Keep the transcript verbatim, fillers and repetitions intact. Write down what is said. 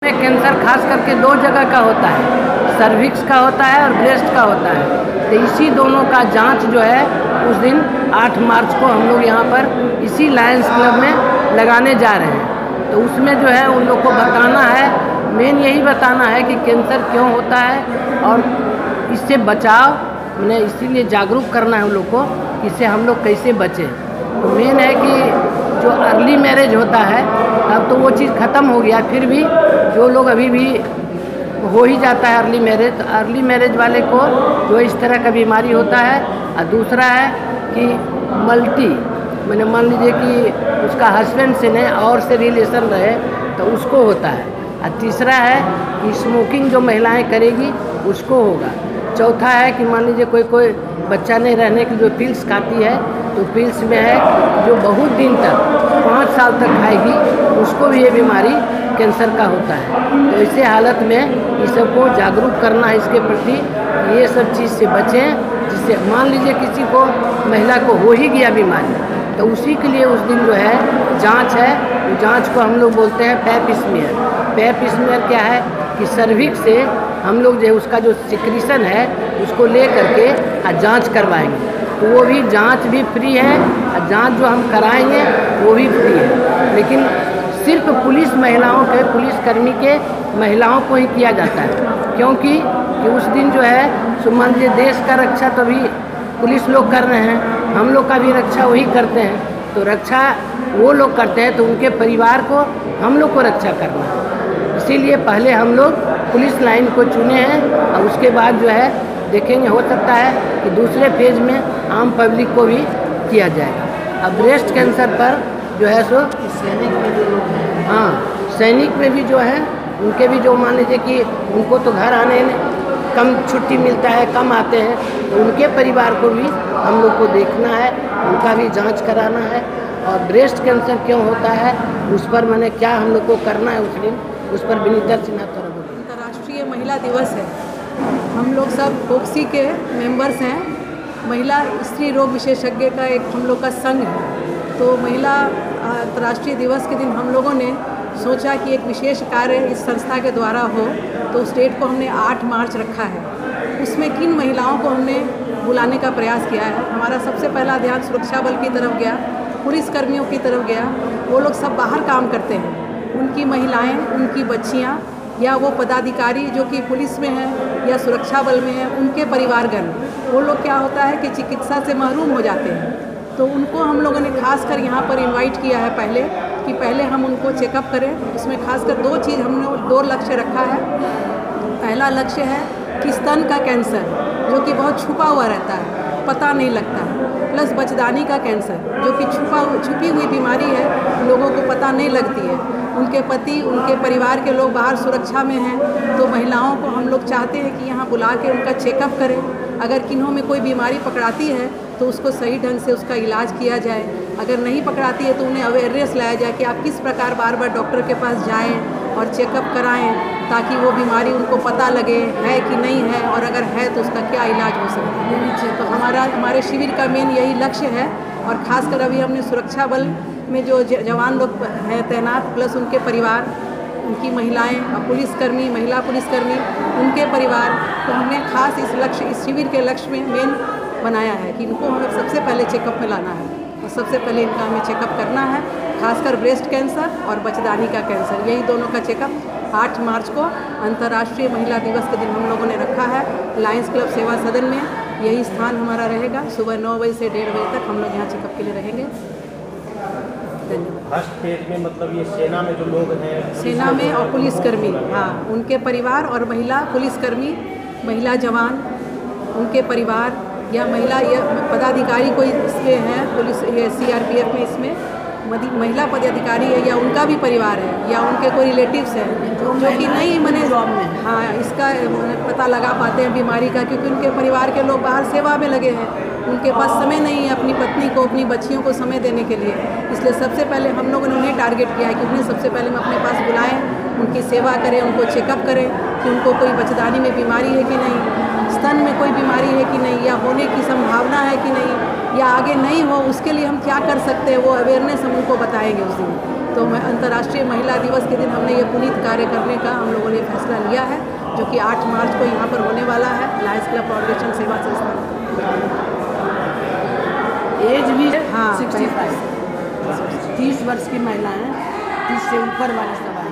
Cancer खास करके दो जगह का होता है, सर्विक्स का होता है और ब्रेस्ट का होता है। तो इसी दोनों का जांच जो है उस दिन आठ मार्च को हम लोग यहाँ पर इसी लायंस क्लब में लगाने जा रहे हैं। तो उसमें जो है उन लोग को बताना है, मेन यही बताना है कि कैंसर क्यों होता है और इससे बचाव, मैंने इसीलिए जागरूक करना है उन लोग को कि इससे हम लोग कैसे बचें। तो मेन है कि जो अर्ली मैरिज होता है अब तो वो चीज़ ख़त्म हो गया, फिर भी जो लोग अभी भी हो ही जाता है अर्ली मैरिज, तो अर्ली मैरिज वाले को जो इस तरह का बीमारी होता है। और दूसरा है कि मल्टी, मैंने मान लीजिए कि उसका हस्बैंड से ने और से रिलेशन रहे तो उसको होता है। और तीसरा है कि स्मोकिंग जो महिलाएं करेगी उसको होगा। चौथा है कि मान लीजिए कोई कोई बच्चा नहीं रहने की जो पिल्स खाती है, तो पिल्स में है जो बहुत दिन तक पाँच साल तक खाएगी उसको भी ये बीमारी कैंसर का होता है। तो ऐसे हालत में इस सबको जागरूक करना है इसके प्रति, ये सब चीज़ से बचें। जिससे मान लीजिए किसी को महिला को हो ही गया बीमारी, तो उसी के लिए उस दिन जो है जांच है, वो जांच को हम लोग बोलते हैं पैप स्मीयर। पैप स्मीयर क्या है कि सर्विक्स से हम लोग जो उसका जो सिक्रीशन है उसको ले करके और जांच करवाएंगे। तो वो भी जांच भी फ्री है और जांच जो हम कराएंगे वो भी फ्री है। लेकिन सिर्फ पुलिस महिलाओं के, पुलिसकर्मी के महिलाओं को ही किया जाता है, क्योंकि कि उस दिन जो है सो मान लीजिए देश का रक्षा तो भी पुलिस लोग कर रहे हैं, हम लोग का भी रक्षा वही करते हैं। तो रक्षा वो लोग करते हैं तो उनके परिवार को हम लोग को रक्षा करना है। इसीलिए पहले हम लोग पुलिस लाइन को चुने हैं और उसके बाद जो है देखेंगे, हो सकता है कि दूसरे फेज में आम पब्लिक को भी किया जाएगा। अब ब्रेस्ट कैंसर पर जो है सो सैनिक में जो लोग हैं, हाँ सैनिक में भी जो है उनके भी जो मान लीजिए कि उनको तो घर आने कम छुट्टी मिलता है, कम आते हैं, तो उनके परिवार को भी हम लोग को देखना है, उनका भी जांच कराना है। और ब्रेस्ट कैंसर क्यों होता है उस पर मैंने क्या हम लोग को करना है उस दिन, उस पर विनीता सिन्हा थोड़ा बोलिए। अंतर्राष्ट्रीय महिला दिवस है, हम लोग सब फोक्सी के मेंबर्स हैं। महिला स्त्री रोग विशेषज्ञ का एक हम लोग का संघ है। तो महिला अंतर्राष्ट्रीय दिवस के दिन हम लोगों ने सोचा कि एक विशेष कार्य इस संस्था के द्वारा हो, तो उस डेट को हमने आठ मार्च रखा है। उसमें किन महिलाओं को हमने बुलाने का प्रयास किया है। हमारा सबसे पहला ध्यान सुरक्षा बल की तरफ गया, पुलिस कर्मियों की तरफ गया। वो लोग सब बाहर काम करते हैं, उनकी महिलाएं, उनकी बच्चियां या वो पदाधिकारी जो कि पुलिस में हैं या सुरक्षा बल में हैं, उनके परिवारगण, वो लोग क्या होता है कि चिकित्सा से महरूम हो जाते हैं। तो उनको हम लोगों ने खासकर यहाँ पर इनवाइट किया है पहले कि पहले हम उनको चेकअप करें। उसमें खासकर दो चीज़ हमने दो लक्ष्य रखा है। पहला लक्ष्य है कि स्तन का कैंसर जो कि बहुत छुपा हुआ रहता है, पता नहीं लगता है, प्लस बचदानी का कैंसर जो कि छुपा छुपी हुई बीमारी है, लोगों को पता नहीं लगती है। उनके पति, उनके परिवार के लोग बाहर सुरक्षा में हैं, तो महिलाओं को हम लोग चाहते हैं कि यहाँ बुला के उनका चेकअप करें। अगर किन्हों में कोई बीमारी पकड़ाती है तो उसको सही ढंग से उसका इलाज किया जाए। अगर नहीं पकड़ाती है तो उन्हें अवेयरनेस लाया जाए कि आप किस प्रकार बार बार डॉक्टर के पास जाएं और चेकअप कराएं, ताकि वो बीमारी उनको पता लगे है कि नहीं है, और अगर है तो उसका क्या इलाज हो सकता है। तो हमारा हमारे शिविर का मेन यही लक्ष्य है। और ख़ासकर अभी हमने सुरक्षा बल में जो जवान लोग हैं तैनात, प्लस उनके परिवार, उनकी महिलाएं और पुलिसकर्मी, महिला पुलिसकर्मी, उनके परिवार को हमने खास इस लक्ष्य, इस शिविर के लक्ष्य में मेन बनाया है कि इनको हमें सबसे पहले चेकअप में लाना है। और सबसे पहले इनका हमें चेकअप करना है, खासकर ब्रेस्ट कैंसर और बचदानी का कैंसर, यही दोनों का चेकअप आठ मार्च को अंतर्राष्ट्रीय महिला दिवस के दिन हम लोगों ने रखा है। लायंस क्लब सेवा सदन में यही स्थान हमारा रहेगा। सुबह नौ बजे से डेढ़ बजे तक हम लोग यहाँ चेकअप के लिए रहेंगे। धन्यवाद। फर्स्ट फेज में मतलब ये सेना में जो लोग हैं, सेना में और पुलिसकर्मी, हाँ उनके परिवार, और महिला पुलिसकर्मी, महिला जवान, उनके परिवार, या महिला या पदाधिकारी कोई इसमें है, पुलिस ये सीआरपीएफ में इसमें महिला पदाधिकारी है या उनका भी परिवार है या उनके कोई रिलेटिव्स हैं जो कि नहीं मने हाँ इसका पता लगा पाते हैं बीमारी का, क्योंकि उनके परिवार के लोग बाहर सेवा में लगे हैं, उनके पास समय नहीं है अपनी पत्नी को, अपनी बच्चियों को समय देने के लिए। इसलिए सबसे पहले हम लोगों ने उन्हें टारगेट किया है कि उन्हें सबसे पहले हम अपने पास बुलाएं, उनकी सेवा करें, उनको चेकअप करें कि उनको कोई बचदानी में बीमारी है कि नहीं, स्तन में कोई बीमारी है कि नहीं, या होने की संभावना है कि नहीं, या आगे नहीं हो उसके लिए हम क्या कर सकते हैं, वो अवेयरनेस हम उनको बताएंगे उस दिन। तो मैं अंतर्राष्ट्रीय महिला दिवस के दिन हमने ये पुनीत कार्य करने का हम लोगों ने फैसला लिया है, जो कि आठ मार्च को यहाँ पर होने वाला है लायंस क्लब फाउंडेशन सेवा संस्थान। एज भी हाँ, सिक्सटी फाइव तीस वर्ष की महिलाएं, तीस से ऊपर वाले सब